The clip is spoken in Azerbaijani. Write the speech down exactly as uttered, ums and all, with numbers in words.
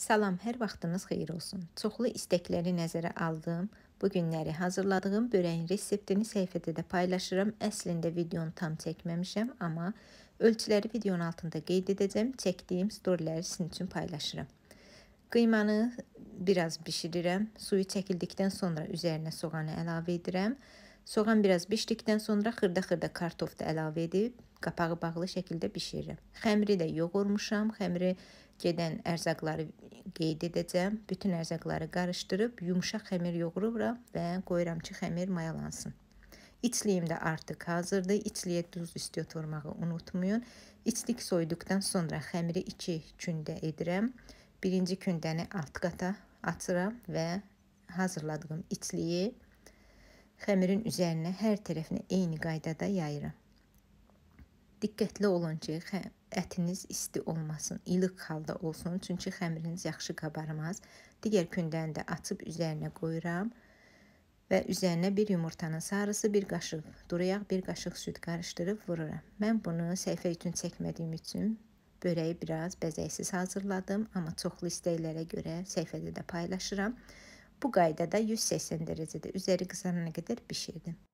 Salam, hər vaxtınız xeyir olsun. Çoxlu istekləri nəzərə aldığım, bu günləri hazırladığım böreyin reseptini səhifədə də paylaşıram. Əslində videonu tam çəkməmişəm, amma ölçüləri videonun altında qeyd edəcəm. Çəkdiyim storyləri sizin üçün paylaşıram. Qıymanı biraz bişirirəm. Suyu çəkildikdən sonra üzərinə soğanı əlavə edirəm. Soğan biraz bişdikdən sonra xırda-xırda kartof da əlavə edib qapağı bağlı şəkildə bişirirəm. Xəmiri də yoğurmuşam. Xəmiri gedən ərzaqları qeyd edəcəm. Bütün ərzaqları qarışdırıb yumşaq xəmir yoğururam və qoyuram ki, xəmir mayalansın. İçliyim də artıq hazırdır. İçliyə duz istiot vurmağı unutmayın. İçlik soyduqdan sonra xəmiri iki kündə edirəm. Birinci kündəni alt qata açıram və hazırladığım içliyi xəmirin üzərinə hər tərəfinə eyni qaydada yayıram. Diqqətli olun ki, ətiniz isti olmasın, ilıq halda olsun, çünki xəmiriniz yaxşı qabarmaz. Digər kündəni də açıb üzərinə qoyuram və üzərinə bir yumurtanın sarısı, bir qaşıq duru yağ, bir qaşıq süd qarışdırıb vururam. Mən bunu səhifə üçün çəkmədiyim üçün böreyi biraz bəzəksiz hazırladım, amma çoxlu istəklərə görə səhifədə də paylaşıram. Bu qaydada yüz səksən dərəcədə üzəri qızarana qədər bişirdim.